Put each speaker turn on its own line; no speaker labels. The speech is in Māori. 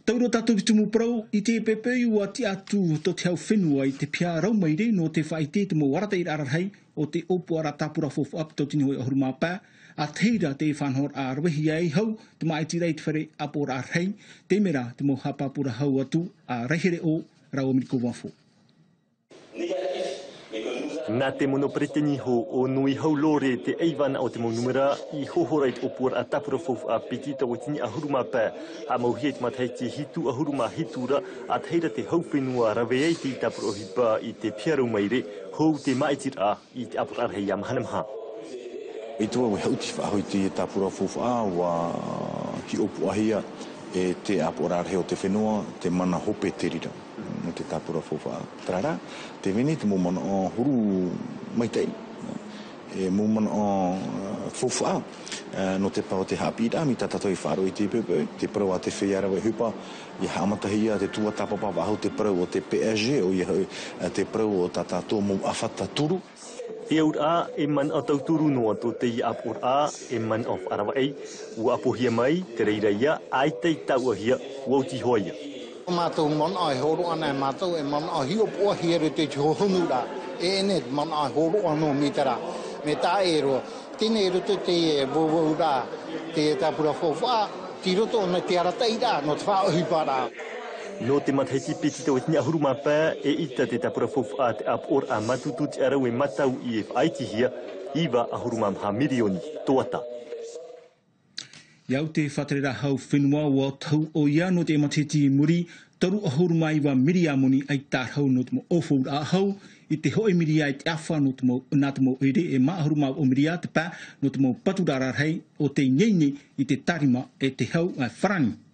Tauro tatu tumu pro I te pepe ua ti atu to te au whenua I te pia rau maire no te whaite te mo warata I ararhei o te opu ara tapura fofu ap to tini hoi ahuru mapa a teira te whanhor a rawehi ai hau te maiti rei te whare apora arhei te mera te mo hapapura hau atu a rehere o rau amiriko wafo.
Nā te mono preteni ho o nui hau lore te eiwana o te mo numera I hohorait o puar a tapura fofu a piti tau tini ahuruma pā a mauhia te matai te hitu ahuruma hitura a teira te hau whenua rawei te I tapura o hipa I te piarau maire hou te maitira I te apura arhei am hanamha.
I tua we hauti whahoi te tapura fofu a wa ki opu ahia e te apura arhei o te whenua te mana hope te rira. No te tapura fofa trara te veni te momana o huru maitai e momana o fofa no te pau te hapira mi tatato I wharo I te pepe te prau a te wheiara we hupa I hamatahia te tua tapapa wahau te prau o te PSG o te prau o tatato mo awhata turu.
E aura e man o tauturu noa to te I apura e man of arawai ua apohia mai te reira ia ai te tau ahia ua uti hoia.
Mātou mon ai horo ana mātou e mon ai hio poa here te hohunura e ene mon ai horo ano mitara me tā e ro tine ro te vovoura te tapura fofa tiro to na te ara teira no te whao hipara.
No te matahiti piti tau tini ahuruma pā e ita te tapura fofa te apor a matutu te arau e matau I e whaitihia iwa ahuruma mha mirioni toata.
Iau te whaterera hau whenua ua tau o ia no te matiti muri, taru ahuru mai wa miri amoni ai tāhau no te mo ofo a hau, I te hoe miri ai te awha no te mo nā te mo ere e maahuru mau o miri a te pā no te mo paturara rei o te nyeine I te tarima e te hau a wharani.